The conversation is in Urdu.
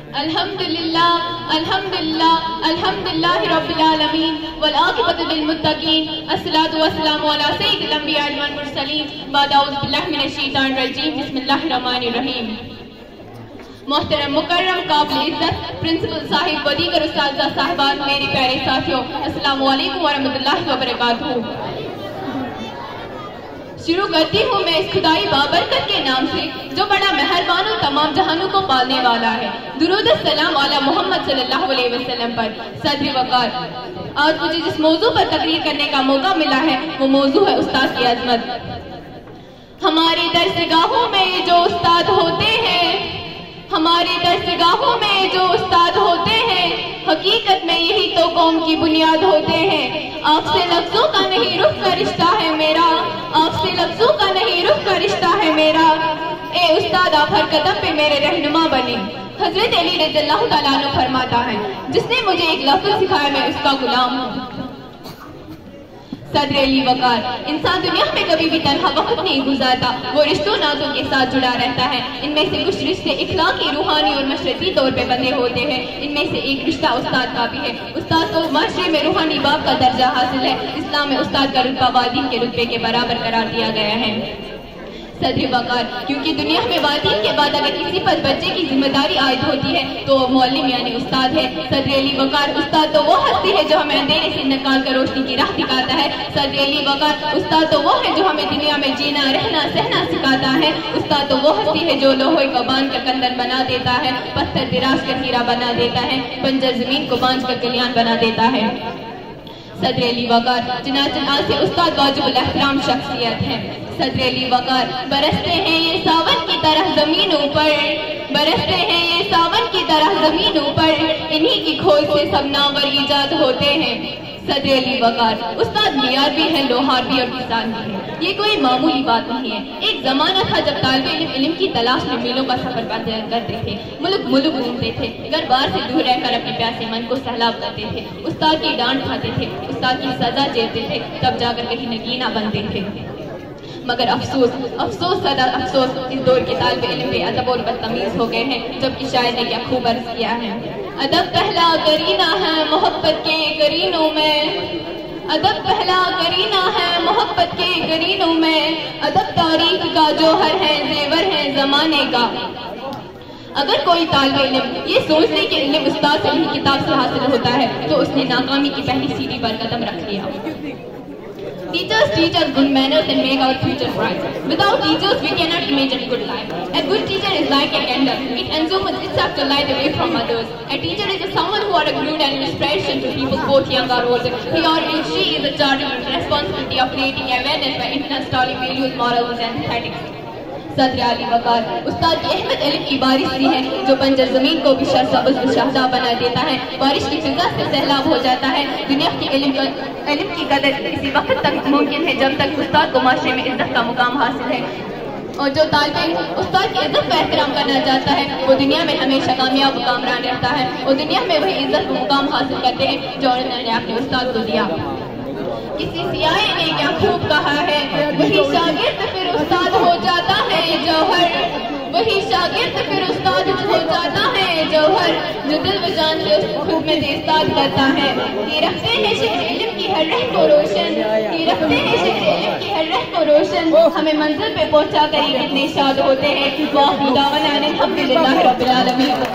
الحمدللہ الحمدللہ الحمدللہ رب العالمین والعاقبۃ للمتقین الصلاۃ والسلام علی سید الانبیاء والمرسلین بعد اعوذ باللہ من الشیطان الرجیم بسم اللہ الرحمن الرحیم۔ محترم مکرم قابل عزت پرنسپل صاحب و دیگر اساتذہ صاحبان، میرے پیارے ساتھیوں، السلام علیکم ورحمۃ اللہ وبرکاتہ۔ شروع کرتی ہوں میں اس خدائی بابرکت کے نام سے جو بڑا مہربان و تمام جہانوں کو پالنے والا ہے۔ درود السلام علی محمد صلی اللہ علیہ وسلم پر۔ صدر وقار، آج مجھے جس موضوع پر تقریر کرنے کا موقع ملا ہے وہ موضوع ہے استاد کی عظمت۔ ہماری درسگاہوں میں جو استاد ہوتے ہیں، ہماری درسگاہوں میں جو استاد ہوتے ہیں، حقیقت میں یہی تو قوم کی بنیاد ہوتے ہیں۔ آپ سے لفظوں کا نہیں رخ کا رشتہ ہے میرا، آپ سے لفظوں کا نہیں رخ کا رشتہ ہے میرا، اے استاد آپ ہر قدم پہ میرے رہنما بنے۔ حضرت علی رضی اللہ تعالیٰ عنہ فرماتا ہے، جس نے مجھے ایک لفظ سکھایا میں اس کا غلام ہوں۔ صدر علی وقار، انسان دنیا میں کبھی بھی تنہا وقت نہیں گزارتا، وہ رشتوں نازوں کے ساتھ جڑا رہتا ہے۔ ان میں سے کچھ رشتے اخلاقی، روحانی اور مشرتی طور پہ بندھے ہوتے ہیں۔ ان میں سے ایک رشتہ استاد کا بھی ہے۔ استاد کو معاشرے میں روحانی باپ کا درجہ حاصل ہے۔ اسلام میں استاد کا رتبہ والدین کے رتبے کے برابر قرار دیا گیا ہے۔ صدر وقار، کیونکہ دنیا میں والدین کے بعد اگر کسی پر بچے کی ذمہ داری عائد ہوتی ہے تو وہ معلم یعنی استاد ہے۔ صدر علی وقار، استاد تو وہ ہستی ہے جو ہمیں اندھیرے سے نکال کر روشنی کی راہ دکھاتا ہے۔ صدر علی وقار، استاد تو وہ ہے جو ہمیں دنیا میں جینا، رہنا، سہنا سکھاتا ہے۔ استاد تو وہ ہستی ہے جو لوہے کو باندھ کر کندن بنا دیتا ہے، پتھر تراش کر ہیرا بنا دیتا ہے، بنجر زمین کو بانجھ کر کلیان بنا دیتا ہے۔ صدر علی وقار، چنانچہ آج سے استاد واجب الاحترام شخصیت ہے۔ صدر علی وقار، برستے ہیں یہ ساون کی طرح زمینوں پر، برستے ہیں یہ ساون کی طرح زمینوں پر، انہی کی کھوج سے سب نامور ایجاد ہوتے ہیں۔ صدر علی وقار، استاد معیار بھی ہے، لوہار بھی اور کسان بھی ہے۔ یہ کوئی معمولی بات نہیں ہے۔ ایک زمانہ تھا جب طالب علم کی تلاش میں میلوں کا سفر کرتے تھے، ملک گھومتے تھے، گھر بار سے دور رہ کر اپنے پیاسے من کو سیلاب کرتے تھے، استاد کی ڈانٹ کھاتے تھے، استاد کی سزا جیتے تھے، تب جا کر کہیں نگینہ بنتے تھے۔ مگر افسوس افسوس صدا افسوس، اس دور کے طالب علم بے ادب اور بدتمیز ہو گئے ہیں، جبکہ شاعر نے کیا خوب عرض کیا ہے۔ ادب پہلا کرینہ ہے محبت کے کرینوں میں، ادب پہلا کرینہ ہے محبت کے کرینوں میں، ادب تاریخ کا جوہر ہے، زیور ہے زمانے کا۔ اگر کوئی طالب علم یہ سوچ لے کہ علم استاد سے ہی کتاب سے حاصل ہوتا ہے تو اس نے ناکامی کی پہلی سیڑھی پر قدم رکھ لیا۔ Teachers teach us good manners and make our future bright. Without teachers, we cannot imagine good life. A good teacher is like a candle. It consumes itself to light away from others. A teacher is someone who are a good and inspiration to people, both young or old. He or she is a charged with the responsibility of creating awareness by installing values, morals and ethics. صدر علی وقار، استاد کی احمد علم کی بارش سی ہے جو بنجر زمین کو بھی سرسبز و شاہدہ بنا دیتا ہے، بارش کی فضا سے سیلاب ہو جاتا ہے۔ دنیا کی علم کی قدر اسی وقت تک ممکن ہے جب تک استاد کو معاشرے میں عزت کا مقام حاصل ہے، اور جو طالب علم استاد کی عزت کا احترام کرنا چاہتا ہے وہ دنیا میں ہمیشہ کامیاب و کامران رہتا ہے، اور دنیا میں وہی عزت و مقام حاصل کرتے ہیں جو انہوں نے اپنے استاد کو دیا۔ کسی سیاح نے کیا خوب کہا ہے، وہی شاگرد پھر استاد ہو جاتا ہے جوہر، وہی شاگرد پھر استاد ہو جاتا ہے جوہر، جو دل و جان سے خود میں سے استاد کرتا ہے۔ یہ رکھتے ہیں شہر علم کی ہر رہ کو روشن، یہ رکھتے ہیں شہر علم کی ہر رہ کو روشن، ہمیں منزل پہ پہنچا کر یہ کتنے شاد ہوتے ہیں۔ واہ دعوانا الحمدللہ رب العالمین۔